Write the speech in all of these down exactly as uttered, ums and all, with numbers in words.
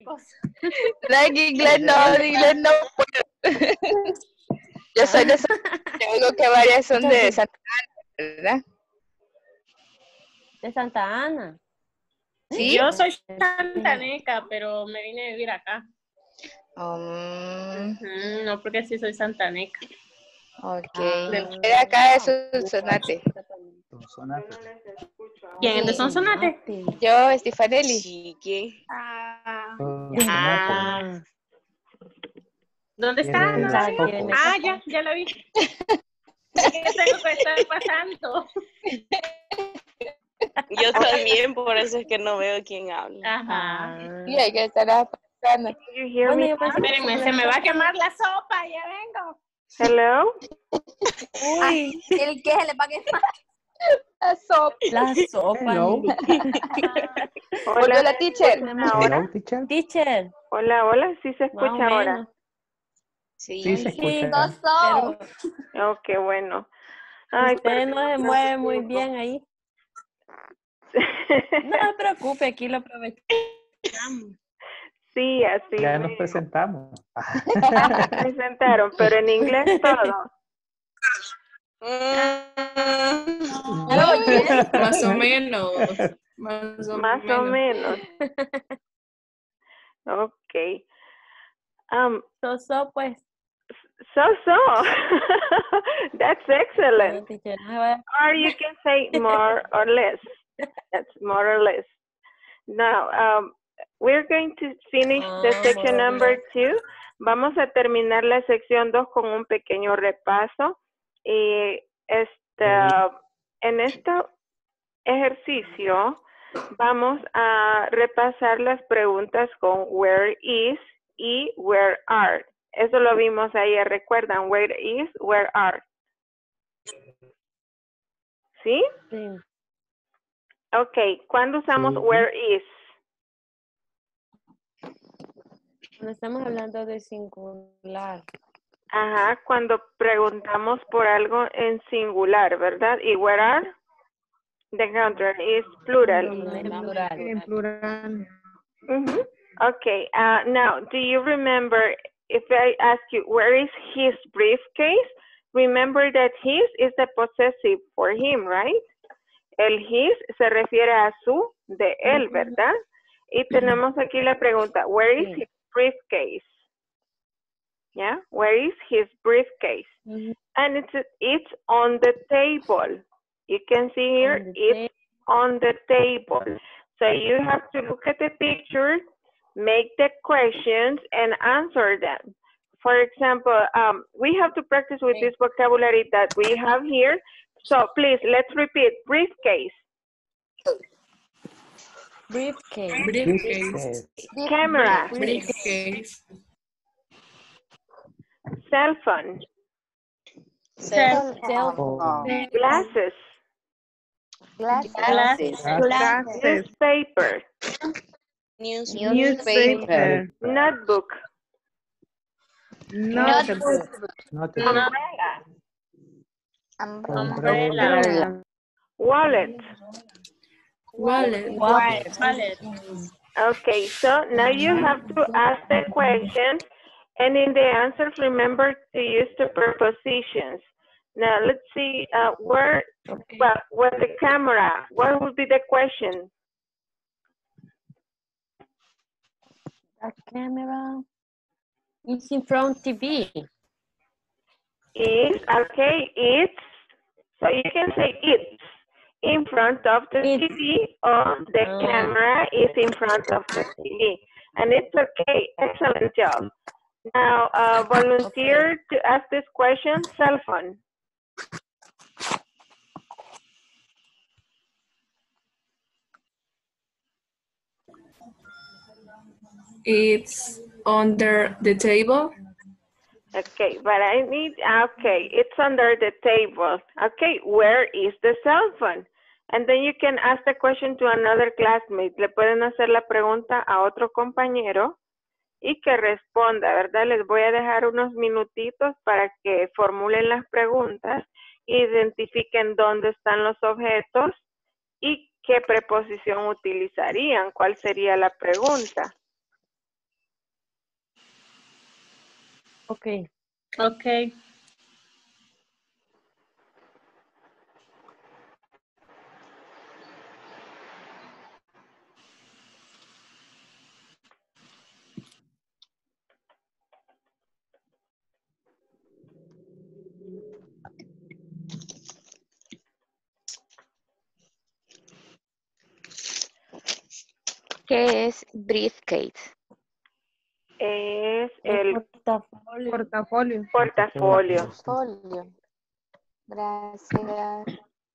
cosa. La en inglés no, en inglés no puedo. Yo soy de Santiago, que varias son de Santa Ana, ¿verdad? De Santa Ana. ¿Sí? Yo soy santaneca, pero me vine a vivir acá. Um, Uh-huh, no, porque sí soy santaneca. ok. Ah. De acá es Sonsonate. ¿Quién es de Sonsonate? Yo, Estefanelli. Sí, ¿quién? Ah, Ah. ¿Dónde está? No la veo. Ah, ya, ya la vi. Es que tengo que estar pasando. Yo también, por eso es que no veo quién habla. Ajá. Sí, hay que estar pasando. Bueno, yo pensé que Espérenme, se me va a quemar la sopa, ya vengo. Hello. Uy, ¿El qué se le va a quemar? La sopa. la sopa. Volvió la teacher. Ahora. teacher. Teacher. Hola, hola, sí se Más o escucha ahora. menos. Sí, Sí, se Sí, escucha. So, pero Oh, qué bueno. Ay, usted no se mueve muy bien ahí. No se preocupe, aquí lo aprovechamos. Sí, así. Ya nos me presentamos. presentaron, pero en inglés todo. Más o menos. Más o Más o menos. Ok. Um, So, so, pues. so, so. That's excellent. Bueno, teacher, no se vaya- Or you can say more or less. That's more or less. Now, um, we're going to finish the Ah, section more or number less. two. Vamos a terminar la sección dos con un pequeño repaso. Y este, en este ejercicio vamos a repasar las preguntas con where is y where are. Eso lo vimos ahí, recuerdan, where is, where are. ¿Sí? Sí. Ok, ¿cuándo usamos Sí. where is? No estamos hablando de singular. Ajá, cuando preguntamos por algo en singular, ¿verdad? ¿Y where are? The counter is plural. En plural. Mm-hmm. Okay, uh, now, do you remember, if I ask you, where is his briefcase? Remember that his is the possessive for him, right? El his se refiere a su, de él, ¿verdad? Y tenemos aquí la pregunta, where is his briefcase? Yeah, where is his briefcase? Mm-hmm. And it's it's on the table. You can see here, it's on the table. So you have to look at the picture, make the questions, and answer them. For example, um, we have to practice with this vocabulary that we have here. So please, let's repeat. Briefcase. Briefcase. Briefcase. Camera. Briefcase. Cell phone. Cell Oh. Glasses. glasses. Glasses. Newspaper. Newspaper. Notebook. Notebook. Not Umbrella. Umbrella. Wallet. Wallet. Wallet. Vale. Okay, so now you have to ask the questions, and in the answers, remember to use the prepositions. Now let's see, uh, where, well, with the camera, what would be the question? The camera is in front T V. Is, okay, it's, so you can say it's in front of the It's. T V, or the Oh. camera is in front of the T V. And it's okay, excellent job. Now, uh, volunteer to ask this question, cell phone. It's under the table. Okay, but I need, okay, it's under the table. Okay, where is the cell phone? And then you can ask the question to another classmate. Le pueden hacer la pregunta a otro compañero y que responda, ¿verdad? Les voy a dejar unos minutitos para que formulen las preguntas, identifiquen dónde están los objetos y qué preposición utilizarían, cuál sería la pregunta. Okay. Okay. ¿Qué es briefcase? Es El el portafolio. Portafolio. portafolio. Folio. Gracias.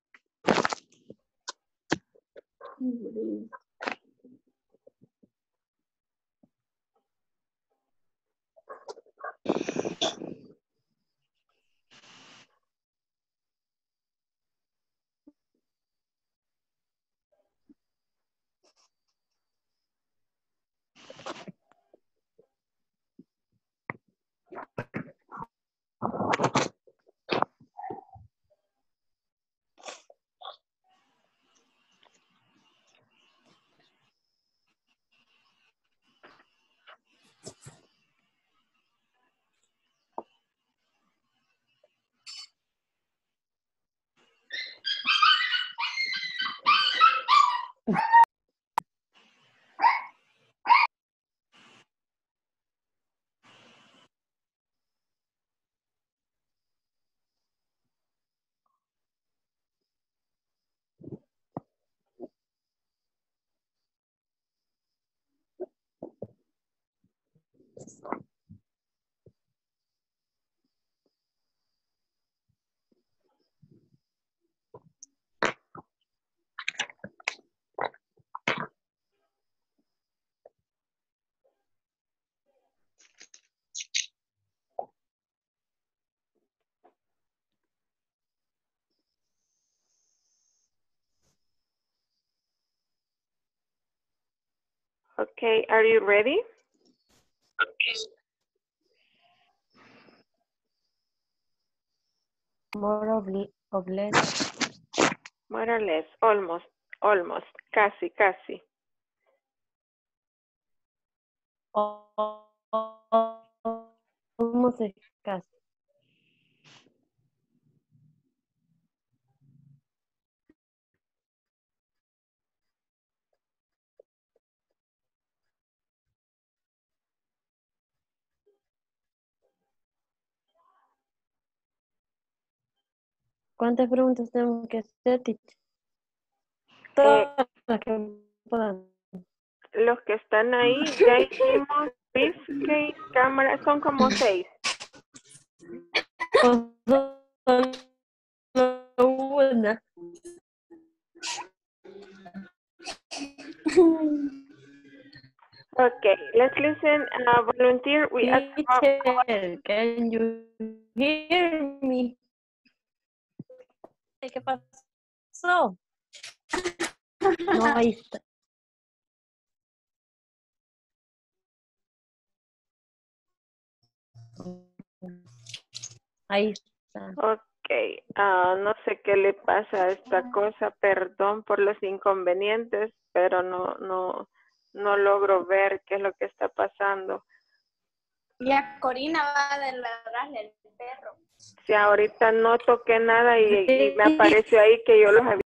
Okay, are you ready? More of, li- of less. More or less, almost, almost, casi, casi. Almost casi. ¿Cuántas preguntas tenemos que hacer, teacher? Eh, Todas las que puedan. los que están ahí, ya hicimos briefcase, cámara, son como seis. O solo una. Okay, let's listen. Uh, volunteer, we ask about Teacher, can you hear me? ¿Qué pasó? No, ahí está. Ahí está. Ok, ah, no sé qué le pasa a esta cosa, perdón por los inconvenientes, pero no, no, no logro ver qué es lo que está pasando. Y a Corina va a ladrarle el perro. Si ahorita no toqué nada y, y me apareció ahí que yo los había